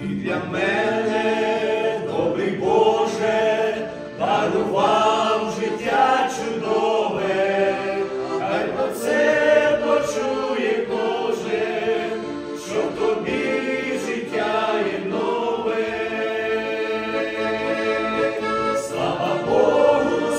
для мене, добрий Боже, дарував життя чудове, хай про це почує кожен, що в тобі життя є нове. Слава Богу,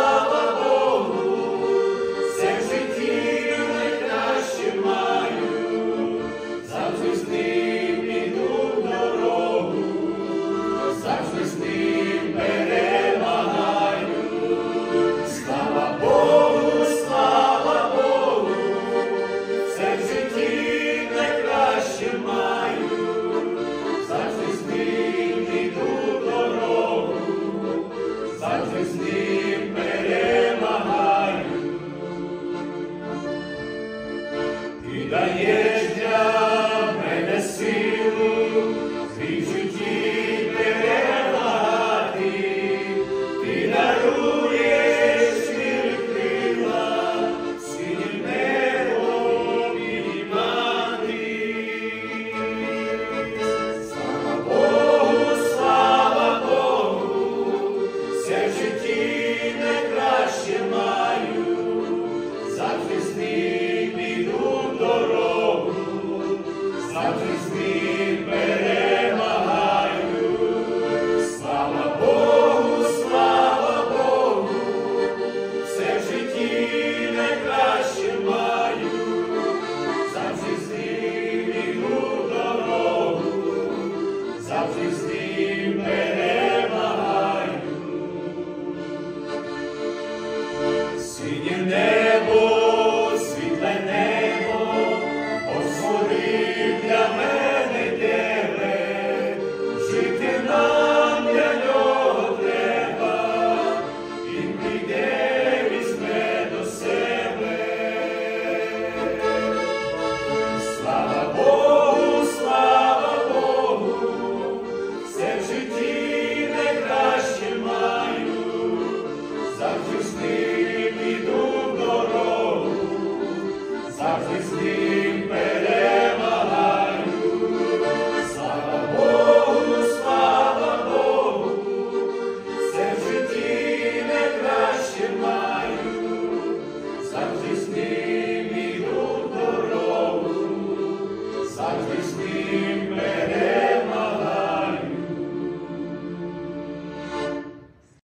все в житті найкраще маю, завжди з ним іду в дорогу, завжди з ним перемагаю. Слава Богу, все в житті найкраще маю, завжди з ним іду в дорогу, завжди з ним перемагаю. Ти даєш для мене силу, свій житті перемагати, ти даруєш сили крила, синім небо підіймати. Слава Богу, все в житті найкраще маю, завжди з ним іду в дорогу, завжди з ним перемагаю. Слава Богу, все в житті найкраще маю, завжди з ним іду в дорогу, завжди з ним перемагаю. Синє небо, світле небо, створив для мене тебе, жити нам для нього треба, він прийде, візьме до себе. Слава Богу, все в житті найкраще маю, завжди з ним іду в дорогу, завжди з ним